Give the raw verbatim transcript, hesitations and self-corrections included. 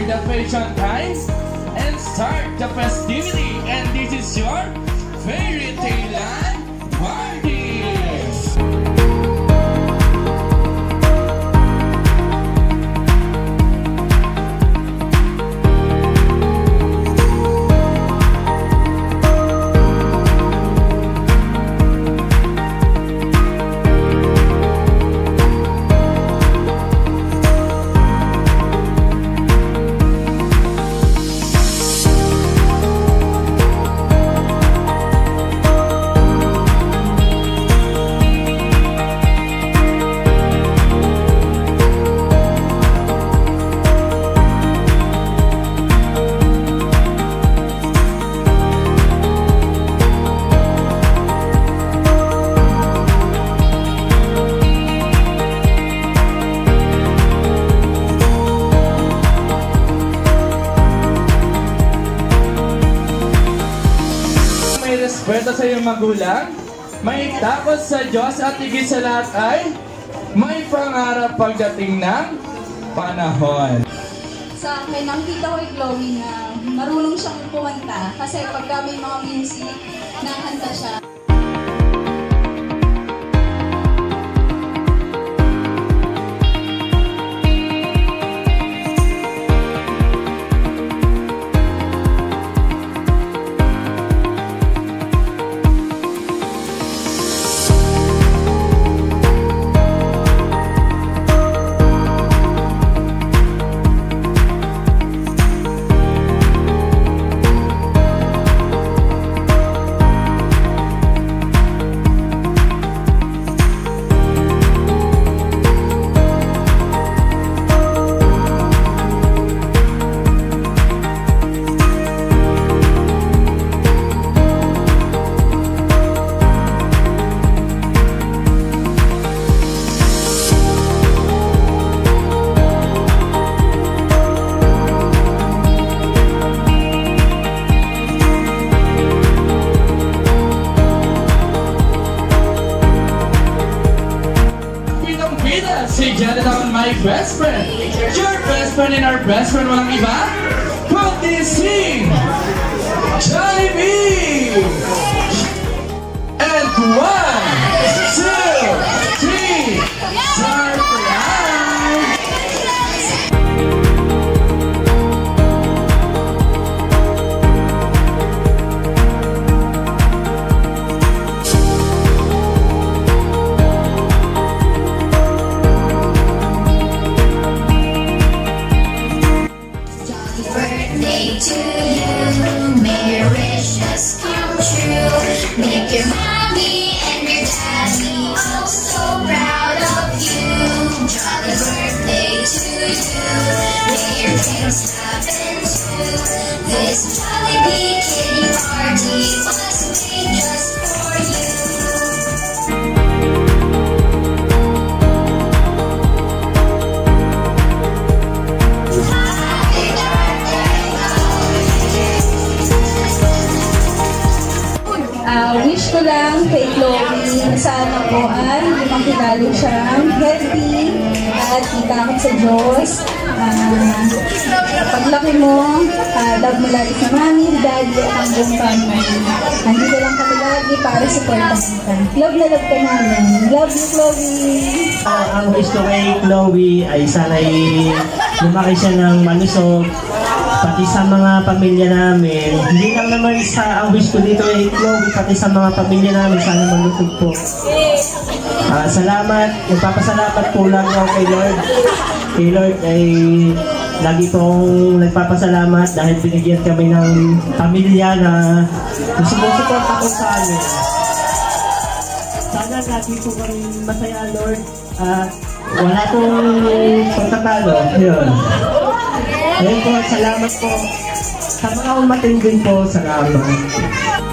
the patient time and start the festivity. And this is your Fairy Tale Party! Respeto sa iyong magulang, may takot sa Diyos at higit sa lahat ay may pangarap pagdating ng panahon. Sa akin, ang tita ko ay Chloe na marunong siyang kumanta kasi pagka may mga music, nakanta siya. Si Janet ang my best friend. Your best friend and our best friend, walang iba? Kundi si Jollibee! And one, two, three, surprise! To you, may your wishes come true. Make your mommy and your daddy oh so proud of you. Jolly birthday to you. May your dreams happen too. This Jollibee kitty party was made just for you. Uh, wish ko lang kay Chloe, sana po ay makilala siyang healthy at itakot sa Diyos. Uh, paglaki mo, uh, love mo lagi sa mami, daddy at ang buong family. Nandito lang kami lagi para supportan ka. Love na love ka namin. Love you, Chloe! Uh, ang wish ko kay Chloe ay sana'y lumaki siya ng malusog, pati sa mga pamilya namin. Hindi lang naman sa ang wish ko dito ay Chloe, pati sa mga pamilya namin, sana malusog po. Uh, salamat, nagpapasalamat po lang ako kay Lord. Kay Lord ay lagi pong nagpapasalamat dahil binigyan kami ng pamilya na sumusuporta po sa amin. Sana lagi po kami masaya, Lord, at wala pong pagtatalo. Yun. Ayun po, salamat po. Sa mga umating din po, salamat.